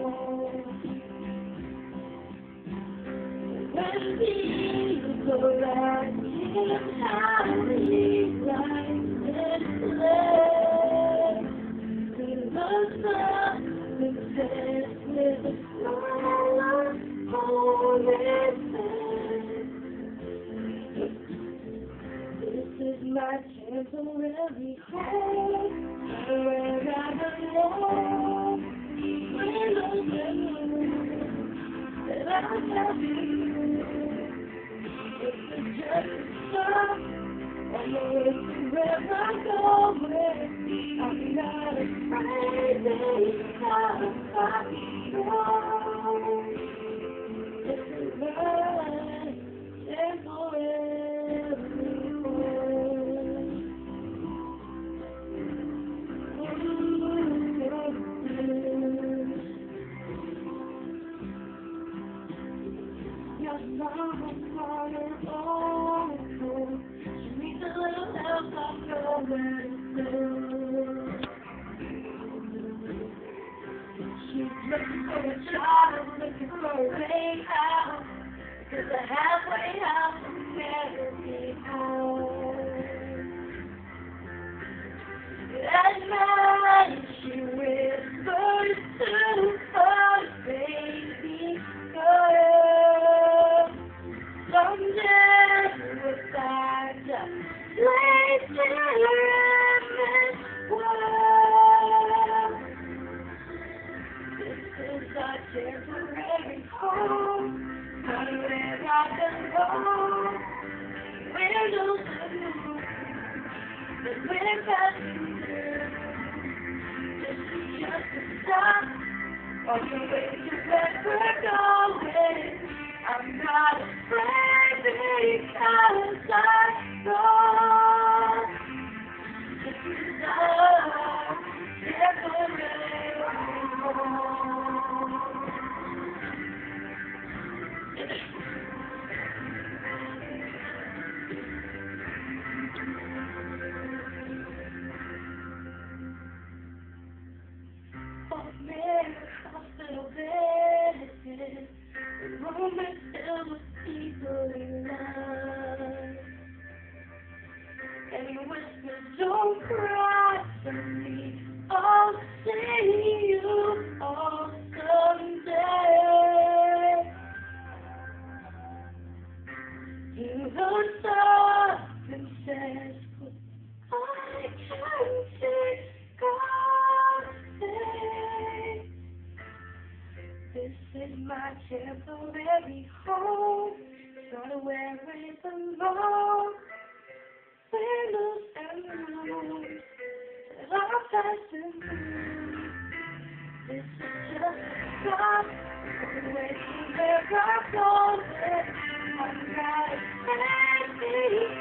When people go back in time, like this place, we look up and says with a smile on his face. This is my temporary home, where I belong. When I'm that I have you. This is just a stop on the way to where I'm going. I'm not afraid because I know this is my temporary your mama's on her own. She needs a little help, I know where to go. She's looking for a child, looking for a way out. Because a halfway house will never be home. At night she whispers to her baby girl, someday we'll find a place in this world. This is our temporary home, not where I belong. We're losing moon, but we're passing through. This is just a stop on the way to where we're going. I'm not afraid because I know this is our temporary home. Hospital bed, the room is filled with people in love. And he whispers, don't cry for me, I'll see you all someday. He looks up and says, I can see God say, this is my temporary home, not where I belong. Windows and rooms that are passing through. This is just a stop on the way to where I'm going. I'm not afraid.